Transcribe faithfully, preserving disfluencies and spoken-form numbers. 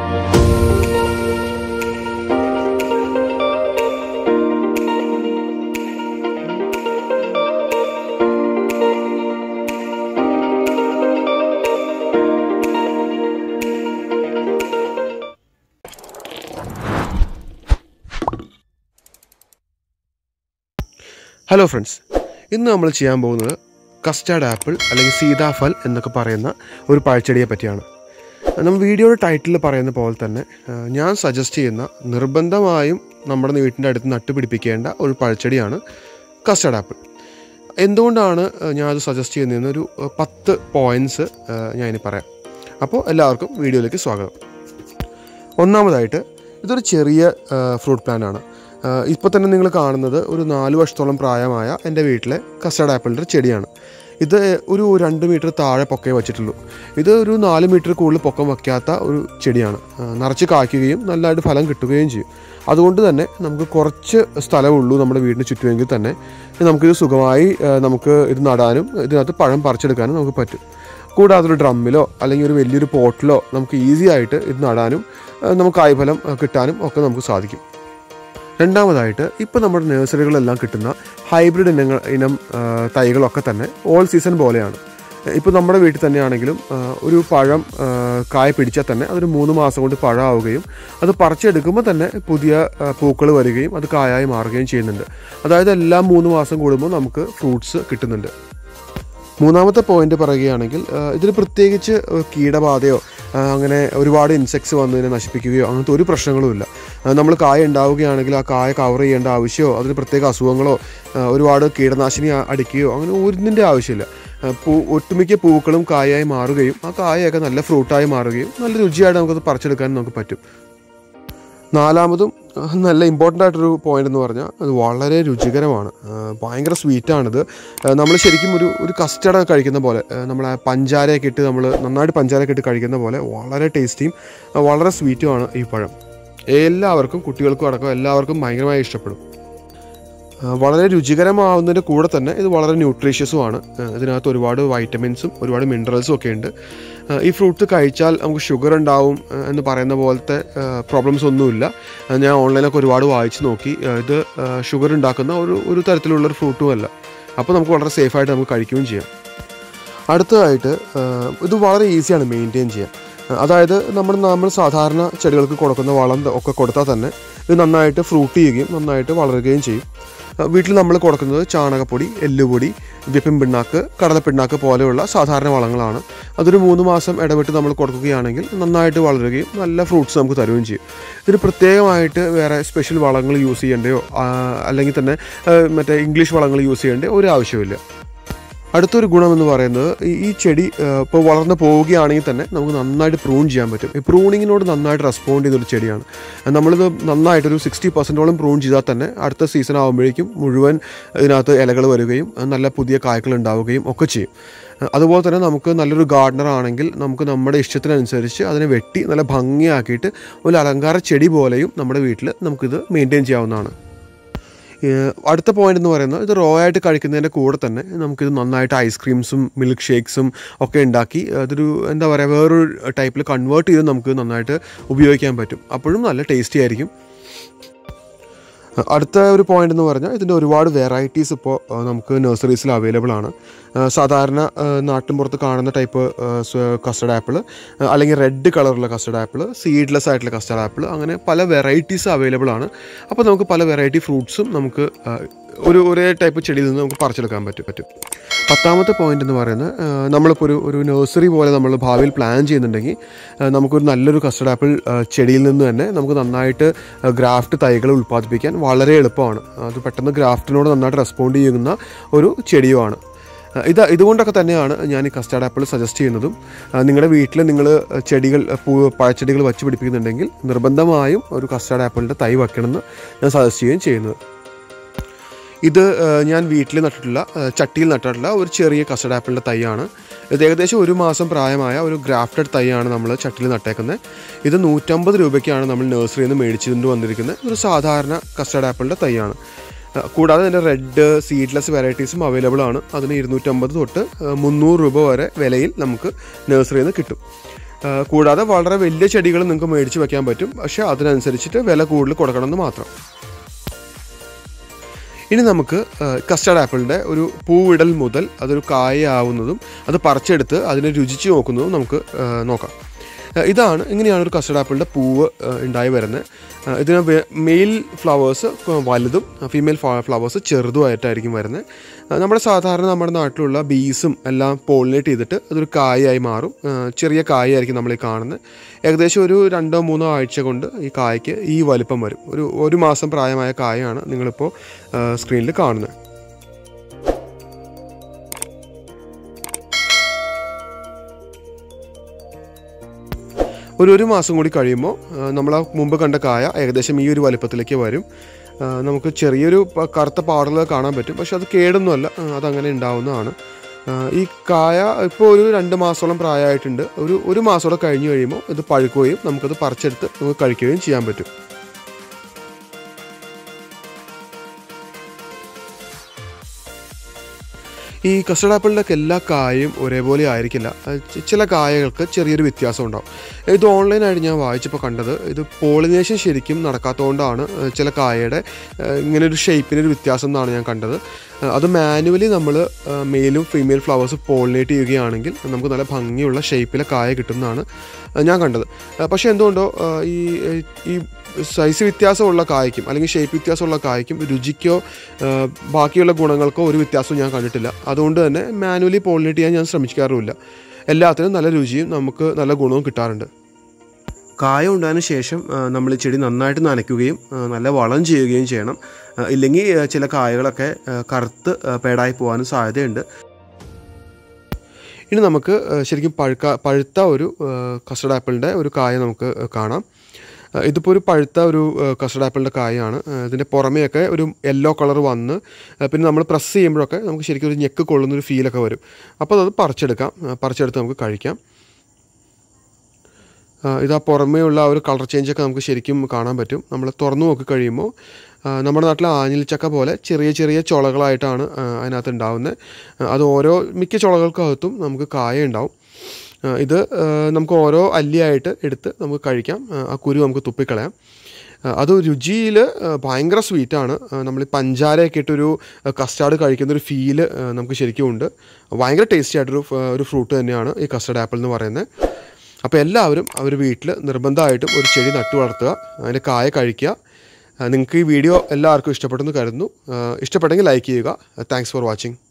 Hello friends, ഇന്ന് നമ്മൾ ചെയ്യാൻ പോകുന്നത് കസ്റ്റാർഡ് ആപ്പിൾ അല്ലെങ്കിൽ സീതാഫൽ എന്നൊക്കെ പറയുന്ന ഒരു പഴച്ചെടിയെ പറ്റിയാണ്. നമ്മൾ വീഡിയോയുടെ ടൈറ്റിൽ പറയുന്ന പോലെ തന്നെ ഞാൻ സജസ്റ്റ് ചെയ്യുന്ന നിർബന്ധമായും നമ്മുടെ വീട്ടിൻ്റെ അടുത്ത് നട്ടുപിടിപ്പിക്കേണ്ട ഒരു പഴച്ചെടിയാണ് കസ്റ്റാർഡ് ആപ്പിൾ. എന്തുകൊണ്ടാണ് ഞാനത് സജസ്റ്റ് ചെയ്യുന്നതെന്നൊരു പത്ത് പോയിൻറ്റ്സ് ഞാനിനി പറയാം. അപ്പോൾ എല്ലാവർക്കും വീഡിയോയിലേക്ക് സ്വാഗതം. ഒന്നാമതായിട്ട് ഇതൊരു ചെറിയ ഫ്രൂട്ട് പ്ലാന്റ് ആണ്. ഇപ്പോൾ തന്നെ നിങ്ങൾ കാണുന്നത് ഒരു നാല് വർഷത്തോളം പ്രായമായ എൻ്റെ വീട്ടിലെ കസ്റ്റാർഡ് ആപ്പിളിൻ്റെ ചെടിയാണ്. ഇത് ഒരു രണ്ട് മീറ്റർ താഴെ പൊക്കേ വച്ചിട്ടുള്ളൂ. ഇത് ഒരു നാല് മീറ്റർ കൂടുതൽ പൊക്കം വയ്ക്കാത്ത ഒരു ചെടിയാണ്. നിറച്ച് കായ്ക്കുകയും നല്ലതായിട്ട് ഫലം കിട്ടുകയും ചെയ്യും. അതുകൊണ്ട് തന്നെ നമുക്ക് കുറച്ച് സ്ഥലമുള്ളൂ നമ്മുടെ വീടിന് ചുറ്റുമെങ്കിൽ തന്നെ നമുക്കിത് സുഖമായി നമുക്ക് ഇത് നടാനും ഇതിനകത്ത് പഴം പറിച്ചെടുക്കാനും നമുക്ക് പറ്റും. കൂടാതെ ഒരു ഡ്രമ്മിലോ അല്ലെങ്കിൽ ഒരു വലിയൊരു പോട്ടിലോ നമുക്ക് ഈസി ആയിട്ട് ഇത് നടാനും നമുക്ക് കായ്ഫലം കിട്ടാനും ഒക്കെ നമുക്ക് സാധിക്കും. രണ്ടാമതായിട്ട് ഇപ്പോൾ നമ്മുടെ നഴ്സറികളെല്ലാം കിട്ടുന്ന ഹൈബ്രിഡ് ഇനങ്ങൾ ഇനം തൈകളൊക്കെ തന്നെ ഓൾ സീസൺ പോലെയാണ്. ഇപ്പോൾ നമ്മുടെ വീട്ടിൽ തന്നെയാണെങ്കിലും ഒരു പഴം കായ പിടിച്ചാൽ തന്നെ അതൊരു മൂന്ന് മാസം കൊണ്ട് പഴമാവുകയും അത് പറിച്ചെടുക്കുമ്പോൾ തന്നെ പുതിയ പൂക്കൾ വരികയും അത് കായായി മാറുകയും ചെയ്യുന്നുണ്ട്. അതായത് എല്ലാ മൂന്ന് മാസം കൂടുമ്പോൾ നമുക്ക് ഫ്രൂട്ട്സ് കിട്ടുന്നുണ്ട്. മൂന്നാമത്തെ പോയിന്റ് പറയുകയാണെങ്കിൽ ഇതിൽ പ്രത്യേകിച്ച് കീടബാധയോ അങ്ങനെ ഒരുപാട് ഇൻസെക്ട്സ് വന്നതിനെ നശിപ്പിക്കുകയോ അങ്ങനത്തെ ഒരു പ്രശ്നങ്ങളുമില്ല. നമ്മൾ കായ ഉണ്ടാവുകയാണെങ്കിൽ ആ കായ കവർ ചെയ്യേണ്ട ആവശ്യമോ അതിന് പ്രത്യേക അസുഖങ്ങളോ ഒരുപാട് കീടനാശിനി അടിക്കുകയോ അങ്ങനെ ഒന്നിൻ്റെ ആവശ്യമില്ല. പൂ ഒട്ടുമിക്ക പൂക്കളും കായായി മാറുകയും ആ കായൊക്കെ നല്ല ഫ്രൂട്ടായി മാറുകയും നല്ല രുചിയായിട്ട് നമുക്കത് പറിച്ചെടുക്കാൻ നമുക്ക് പറ്റും. നാലാമതും നല്ല ഇമ്പോർട്ടൻ്റ് ആയിട്ടൊരു പോയിന്റ് എന്ന് പറഞ്ഞാൽ അത് വളരെ രുചികരമാണ്. ഭയങ്കര സ്വീറ്റാണിത്. നമ്മൾ ശരിക്കും ഒരു ഒരു കസ്റ്റർഡ് കഴിക്കുന്ന പോലെ നമ്മൾ പഞ്ചാരയൊക്കെ ഇട്ട് നമ്മൾ നന്നായിട്ട് പഞ്ചാരയൊക്കെ ഇട്ട് കഴിക്കുന്ന പോലെ വളരെ ടേസ്റ്റിയും വളരെ സ്വീറ്റുമാണ് ഈ പഴം. എല്ലാവർക്കും കുട്ടികൾക്കും അടക്കം എല്ലാവർക്കും ഭയങ്കരമായി ഇഷ്ടപ്പെടും. വളരെ രുചികരമാവുന്നതിൻ്റെ കൂടെ തന്നെ ഇത് വളരെ ന്യൂട്രീഷ്യസുമാണ്. ഇതിനകത്ത് ഒരുപാട് വൈറ്റമിൻസും ഒരുപാട് മിനറൽസും ഒക്കെ ഉണ്ട്. ഈ ഫ്രൂട്ട് കഴിച്ചാൽ നമുക്ക് ഷുഗർ ഉണ്ടാവും എന്ന് പറയുന്ന പോലത്തെ പ്രോബ്ലംസ് ഒന്നുമില്ല. ഞാൻ ഓൺലൈനൊക്കെ ഒരുപാട് വായിച്ച് നോക്കി. ഇത് ഷുഗർ ഉണ്ടാക്കുന്ന ഒരു ഒരു തരത്തിലുള്ളൊരു ഫ്രൂട്ടും അല്ല. അപ്പോൾ നമുക്ക് വളരെ സേഫായിട്ട് നമുക്ക് കഴിക്കുകയും ചെയ്യാം. അടുത്തതായിട്ട് ഇത് വളരെ ഈസിയാണ് മെയിൻറ്റെയിൻ ചെയ്യാൻ. അതായത് നമ്മൾ നമ്മൾ സാധാരണ ചെടികൾക്ക് കൊടുക്കുന്ന വളം ഒക്കെ കൊടുത്താൽ തന്നെ ഇത് നന്നായിട്ട് ഫ്രൂട്ട് ചെയ്യുകയും നന്നായിട്ട് വളരുകയും ചെയ്യും. വീട്ടിൽ നമ്മൾ കൊടുക്കുന്നത് ചാണകപ്പൊടി, എല്ലുപൊടി, വേപ്പിൻ പിണ്ണാക്ക്, കടലപ്പിണ്ണാക്ക് പോലെയുള്ള സാധാരണ വളങ്ങളാണ്. അതൊരു മൂന്ന് മാസം ഇടവിട്ട് നമ്മൾ കൊടുക്കുകയാണെങ്കിൽ നന്നായിട്ട് വളരുകയും നല്ല ഫ്രൂട്ട്സ് നമുക്ക് തരുകയും ചെയ്യും. ഇതിന് പ്രത്യേകമായിട്ട് വേറെ സ്പെഷ്യൽ വളങ്ങൾ യൂസ് ചെയ്യേണ്ടയോ അല്ലെങ്കിൽ തന്നെ മറ്റേ ഇംഗ്ലീഷ് വളങ്ങൾ യൂസ് ചെയ്യേണ്ട ഒരു ആവശ്യമില്ല. അടുത്തൊരു ഗുണമെന്ന് പറയുന്നത് ഈ ചെടി ഇപ്പോൾ വളർന്ന് പോവുകയാണെങ്കിൽ തന്നെ നമുക്ക് നന്നായിട്ട് പ്രൂൺ ചെയ്യാൻ പറ്റും. ഈ പ്രൂണിങ്ങിനോട് നന്നായിട്ട് റെസ്പോണ്ട് ചെയ്തൊരു ചെടിയാണ്. നമ്മളിത് നന്നായിട്ടൊരു സിക്സ്റ്റി പെർസെൻറ്റോളം പ്രൂൺ ചെയ്താൽ തന്നെ അടുത്ത സീസൺ ആകുമ്പോഴേക്കും മുഴുവൻ ഇതിനകത്ത് ഇലകൾ വരികയും നല്ല പുതിയ കായ്കൾ ഉണ്ടാവുകയും ഒക്കെ ചെയ്യും. അതുപോലെ തന്നെ നമുക്ക് നല്ലൊരു ഗാർഡനർ ആണെങ്കിൽ നമുക്ക് നമ്മുടെ ഇഷ്ടത്തിനനുസരിച്ച് അതിനെ വെട്ടി നല്ല ഭംഗിയാക്കിയിട്ട് ഒരു അലങ്കാര ചെടി പോലെയും നമ്മുടെ വീട്ടിൽ നമുക്കിത് മെയിൻറ്റെയിൻ ചെയ്യാവുന്നതാണ്. അടുത്ത പോയിന്റ് എന്ന് പറയുന്നത് ഇത് റോ ആയിട്ട് കഴിക്കുന്നതിൻ്റെ കൂടെ തന്നെ നമുക്കിത് നന്നായിട്ട് ഐസ്ക്രീംസും മിൽക്ക് ഷേക്സും ഒക്കെ ഉണ്ടാക്കി അതൊരു എന്താ പറയുക വേറൊരു ടൈപ്പിൽ കൺവേർട്ട് ചെയ്ത് നമുക്ക് നന്നായിട്ട് ഉപയോഗിക്കാൻ പറ്റും. അപ്പോഴും നല്ല ടേസ്റ്റി ആയിരിക്കും. അടുത്ത ഒരു പോയിന്റ് എന്ന് പറഞ്ഞാൽ ഇതിൻ്റെ ഒരുപാട് വെറൈറ്റീസ് ഇപ്പോൾ നമുക്ക് നഴ്സറീസിൽ അവൈലബിൾ ആണ്. സാധാരണ നാട്ടിൻപുറത്ത് കാണുന്ന ടൈപ്പ് കസ്റ്റർഡ് ആപ്പിൾ അല്ലെങ്കിൽ റെഡ് കളറുള്ള കസ്റ്റർഡ് ആപ്പിൾ, സീഡ്ലെസ് ആയിട്ടുള്ള കസ്റ്റർഡ് ആപ്പിൾ, അങ്ങനെ പല വെറൈറ്റീസ് അവൈലബിൾ ആണ്. അപ്പോൾ നമുക്ക് പല വെറൈറ്റി ഫ്രൂട്ട്സും നമുക്ക് ഒരു ഒരേ ടൈപ്പ് ചെടിയിൽ നിന്ന് നമുക്ക് പറിച്ചെടുക്കാൻ പറ്റും പറ്റും പത്താമത്തെ പോയിന്റ് എന്ന് പറയുന്നത് നമ്മളിപ്പോൾ ഒരു ഒരു നഴ്സറി പോലെ നമ്മൾ ഭാവിയിൽ പ്ലാൻ ചെയ്യുന്നുണ്ടെങ്കിൽ നമുക്കൊരു നല്ലൊരു കസ്റ്റർഡ് ആപ്പിൾ ചെടിയിൽ നിന്ന് തന്നെ നമുക്ക് നന്നായിട്ട് ഗ്രാഫ്റ്റ് തൈകൾ ഉൽപ്പാദിപ്പിക്കാൻ വളരെ എളുപ്പമാണ്. അത് പെട്ടെന്ന് ഗ്രാഫ്റ്റിനോട് നന്നായിട്ട് റെസ്പോണ്ട് ചെയ്യുന്ന ഒരു ചെടിയുമാണ്. ഇത് ഇതുകൊണ്ടൊക്കെ തന്നെയാണ് ഞാൻ ഈ കസ്റ്റാർഡ് ആപ്പിൾ സജസ്റ്റ് ചെയ്യുന്നതും. നിങ്ങളുടെ വീട്ടിൽ നിങ്ങൾ ചെടികൾ പൂ പഴച്ചെടികൾ വച്ച് പിടിപ്പിക്കുന്നുണ്ടെങ്കിൽ നിർബന്ധമായും ഒരു കസ്റ്റാർഡ് ആപ്പിളിൻ്റെ തൈ വയ്ക്കണമെന്ന് ഞാൻ സജസ്റ്റ് ചെയ്യുകയും ചെയ്യുന്നത്. ഇത് ഞാൻ വീട്ടിൽ നട്ടിട്ടുള്ള ചട്ടിയിൽ നട്ടിട്ടുള്ള ഒരു ചെറിയ കസ്റ്റർഡ് ആപ്പിളിൻ്റെ തൈയാണ്. ഇത് ഏകദേശം ഒരു മാസം പ്രായമായ ഒരു ഗ്രാഫ്റ്റഡ് തൈയാണ് നമ്മൾ ചട്ടിയിൽ നട്ടേക്കുന്നത്. ഇത് നൂറ്റമ്പത് രൂപയ്ക്കാണ് നമ്മൾ നഴ്സറിയിൽ നിന്ന് മേടിച്ചുകൊണ്ട് വന്നിരിക്കുന്നത്. ഒരു സാധാരണ കസ്റ്റർഡ് ആപ്പിളിൻ്റെ തൈയാണ്. കൂടാതെ ഇതിൻ്റെ റെഡ് സീഡ്ലെസ് വെറൈറ്റീസും അവൈലബിൾ ആണ്. അതിന് ഇരുന്നൂറ്റമ്പത് തൊട്ട് മുന്നൂറ് രൂപ വരെ വിലയിൽ നമുക്ക് നഴ്സറിയിൽ നിന്ന് കിട്ടും. കൂടാതെ വളരെ വലിയ ചെടികൾ നിങ്ങൾക്ക് മേടിച്ച് വയ്ക്കാൻ പറ്റും. പക്ഷേ അതിനനുസരിച്ചിട്ട് വില കൂടുതൽ കൊടുക്കണമെന്ന് മാത്രം. ഇനി നമുക്ക് കസ്റ്റർഡ് ആപ്പിളിൻ്റെ ഒരു പൂവിടൽ മുതൽ അതൊരു കായാവുന്നതും അത് പറിച്ചെടുത്ത് അതിനെ രുചിച്ച് നോക്കുന്നതും നമുക്ക് നോക്കാം. ഇതാണ് ഇങ്ങനെയാണ് ഒരു കസ്റ്റർഡ് ആപ്പിളിൻ്റെ പൂവ് ഉണ്ടായി വരുന്നത്. ഇതിന് മെയിൽ ഫ്ലവേഴ്സ് വലുതും ഫീമെയിൽ ഫ്ലവേഴ്സ് ചെറുതുമായിട്ടായിരിക്കും വരുന്നത്. നമ്മുടെ സാധാരണ നമ്മുടെ നാട്ടിലുള്ള ബീസും എല്ലാം പോളിനേറ്റ് ചെയ്തിട്ട് അതൊരു കായായി മാറും. ചെറിയ കായായിരിക്കും നമ്മൾ ഈ കാണുന്നത്. ഏകദേശം ഒരു രണ്ടോ മൂന്നോ ആഴ്ച കൊണ്ട് ഈ കായ്ക്ക് ഈ വലിപ്പം വരും. ഒരു ഒരു മാസം പ്രായമായ കായാണ് നിങ്ങളിപ്പോൾ സ്ക്രീനിൽ കാണുന്നത്. ഒരു ഒരു മാസം കൂടി കഴിയുമ്പോൾ നമ്മൾ മുമ്പ് കണ്ട കായ ഏകദേശം ഈ ഒരു വലിപ്പത്തിലേക്ക് വരും. നമുക്ക് ചെറിയൊരു കറുത്ത പാടുകൾ കാണാൻ പറ്റും, പക്ഷെ അത് കേടൊന്നുമല്ല, അതങ്ങനെ ഉണ്ടാവുന്നതാണ്. ഈ കായ ഇപ്പോൾ ഒരു രണ്ട് മാസത്തോളം പ്രായമായിട്ടുണ്ട്. ഒരു ഒരു മാസത്തോടെ കഴിഞ്ഞ് കഴിയുമ്പോൾ ഇത് പഴുക്കുകയും നമുക്കത് പറിച്ചെടുത്ത് നമുക്ക് കഴിക്കുകയും ചെയ്യാൻ പറ്റും. ഈ കസ്റ്റർഡ് ആപ്പിളിൻ്റെയൊക്കെ എല്ലാ കായയും ഒരേപോലെ ആയിരിക്കില്ല. ചില കായകൾക്ക് ചെറിയൊരു വ്യത്യാസം ഉണ്ടാവും. ഇത് ഓൺലൈനായിട്ട് ഞാൻ വായിച്ചപ്പോൾ കണ്ടത് ഇത് പോളിനേഷൻ ശരിക്കും നടക്കാത്തതുകൊണ്ടാണ് ചില കായയുടെ ഇങ്ങനൊരു ഷേപ്പിനൊരു വ്യത്യാസം എന്നാണ് ഞാൻ കണ്ടത്. അത് മാനുവലി നമ്മൾ മെയിലും ഫീമെയിൽ ഫ്ലവേഴ്സ് പോളിനേറ്റ് ചെയ്യുകയാണെങ്കിൽ നമുക്ക് നല്ല ഭംഗിയുള്ള ഷേപ്പിലെ കായ കിട്ടുന്നതാണ് ഞാൻ കണ്ടത്. പക്ഷേ എന്തുകൊണ്ടോ ഈ ഈ സൈസ് വ്യത്യാസമുള്ള കായ്ക്കും അല്ലെങ്കിൽ ഷേപ്പ് വ്യത്യാസമുള്ള കായ്ക്കും രുചിക്കോ ബാക്കിയുള്ള ഗുണങ്ങൾക്കോ ഒരു വ്യത്യാസവും ഞാൻ കണ്ടിട്ടില്ല. അതുകൊണ്ട് തന്നെ മാനുവലി പോളിനേറ്റ് ചെയ്യാൻ ഞാൻ ശ്രമിക്കാറുമില്ല. എല്ലാത്തിനും നല്ല രുചിയും നമുക്ക് നല്ല ഗുണവും കിട്ടാറുണ്ട്. കായ ഉണ്ടായതിനു ശേഷം നമ്മൾ ഈ ചെടി നന്നായിട്ട് നനയ്ക്കുകയും നല്ല വളം ചെയ്യുകയും ചെയ്യണം. ഇല്ലെങ്കിൽ ചില കായകളൊക്കെ കറുത്ത് പേടായി പോകാനും സാധ്യതയുണ്ട്. ഇനി നമുക്ക് ശരിക്കും പഴുക്ക പഴുത്ത ഒരു കസ്റ്റർഡ് ആപ്പിളിൻ്റെ ഒരു കായ നമുക്ക് കാണാം. ഇതിപ്പോൾ ഒരു പഴുത്ത ഒരു കസ്റ്റർഡ് ആപ്പിളിൻ്റെ കായാണ്. ഇതിൻ്റെ പുറമെയൊക്കെ ഒരു യെല്ലോ കളർ വന്ന് പിന്നെ നമ്മൾ പ്രസ് ചെയ്യുമ്പോഴൊക്കെ നമുക്ക് ശരിക്കും ഒരു ഞെക്ക് കൊള്ളുന്നൊരു ഫീലൊക്കെ വരും. അപ്പോൾ അത് പറിച്ചെടുക്കാം. പറിച്ചെടുത്ത് നമുക്ക് കഴിക്കാം. ഇതാ പുറമേയുള്ള ഒരു കളർ ചേഞ്ചൊക്കെ നമുക്ക് ശരിക്കും കാണാൻ പറ്റും. നമ്മൾ തുറന്നു നോക്കി കഴിയുമ്പോൾ നമ്മുടെ നാട്ടിൽ ആഞ്ഞിലിച്ചക്ക പോലെ ചെറിയ ചെറിയ ചുളകളായിട്ടാണ് അതിനകത്ത് ഉണ്ടാവുന്നത്. അത് ഓരോ മിക്ക ചുളകൾക്കകത്തും നമുക്ക് കായ ഉണ്ടാവും. ഇത് നമുക്ക് ഓരോ അല്ലിയായിട്ട് എടുത്ത് നമുക്ക് കഴിക്കാം. ആ കുരു നമുക്ക് തുപ്പിക്കളയാം. അത് രുചിയിൽ ഭയങ്കര സ്വീറ്റാണ്. നമ്മൾ ഈ പഞ്ചാരയൊക്കെ ഇട്ടൊരു കസ്റ്റാർഡ് കഴിക്കുന്നൊരു ഫീല് നമുക്ക് ശരിക്കും ഉണ്ട്. ഭയങ്കര ടേസ്റ്റി ആയിട്ടൊരു ഒരു ഫ്രൂട്ട് തന്നെയാണ് ഈ കസ്റ്റർഡ് ആപ്പിൾ എന്ന് പറയുന്നത്. അപ്പോൾ എല്ലാവരും അവർ വീട്ടിൽ നിർബന്ധമായിട്ടും ഒരു ചെടി നട്ടു വളർത്തുക, അതിൻ്റെ കായ കഴിക്കുക. നിങ്ങൾക്ക് ഈ വീഡിയോ എല്ലാവർക്കും ഇഷ്ടപ്പെട്ടെന്ന് കരുതുന്നു. ഇഷ്ടപ്പെട്ടെങ്കിൽ ലൈക്ക് ചെയ്യുക. Thanks for watching.